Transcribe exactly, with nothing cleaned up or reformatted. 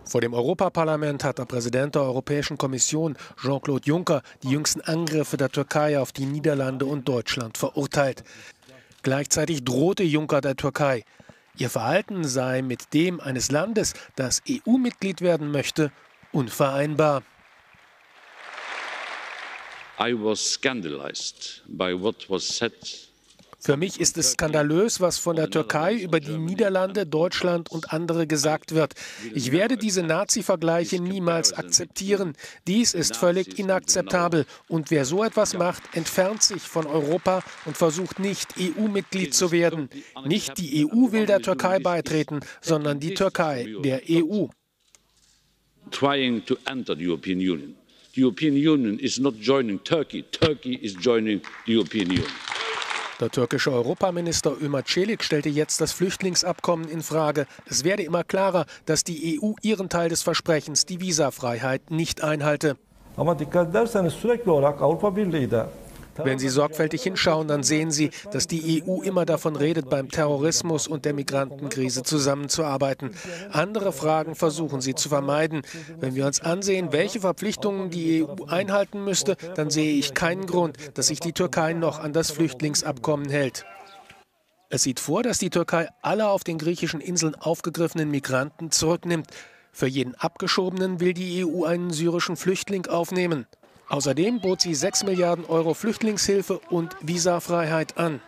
Vor dem Europaparlament hat der Präsident der Europäischen Kommission, Jean-Claude Juncker, die jüngsten Angriffe der Türkei auf die Niederlande und Deutschland verurteilt. Gleichzeitig drohte Juncker der Türkei, ihr Verhalten sei mit dem eines Landes, das E U-Mitglied werden möchte, unvereinbar. I was scandalized by what was said. Für mich ist es skandalös, was von der Türkei über die Niederlande, Deutschland und andere gesagt wird. Ich werde diese Nazi-Vergleiche niemals akzeptieren. Dies ist völlig inakzeptabel. Und wer so etwas macht, entfernt sich von Europa und versucht nicht, E U-Mitglied zu werden. Nicht die E U will der Türkei beitreten, sondern die Türkei der E U. Trying to enter the European Union. The European Union is not joining Turkey. Turkey is joining the European Union. Der türkische Europaminister Ömer Çelik stellte jetzt das Flüchtlingsabkommen in Frage. Es werde immer klarer, dass die E U ihren Teil des Versprechens, die Visafreiheit, nicht einhalte. Wenn Sie sorgfältig hinschauen, dann sehen Sie, dass die E U immer davon redet, beim Terrorismus und der Migrantenkrise zusammenzuarbeiten. Andere Fragen versuchen sie zu vermeiden. Wenn wir uns ansehen, welche Verpflichtungen die E U einhalten müsste, dann sehe ich keinen Grund, dass sich die Türkei noch an das Flüchtlingsabkommen hält. Es sieht vor, dass die Türkei alle auf den griechischen Inseln aufgegriffenen Migranten zurücknimmt. Für jeden Abgeschobenen will die E U einen syrischen Flüchtling aufnehmen. Außerdem bot sie sechs Milliarden Euro Flüchtlingshilfe und Visafreiheit an.